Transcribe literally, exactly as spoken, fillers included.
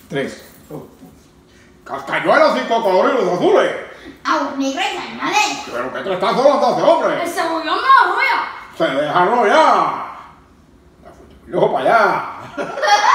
Tres. Oh. Cascañuelos y cocodrilos azules. Aguas negras y animales. ¿Pero qué te estás hablando de ese hombre? El cebollón me lo arrolla. Se deja ya. Luego para allá.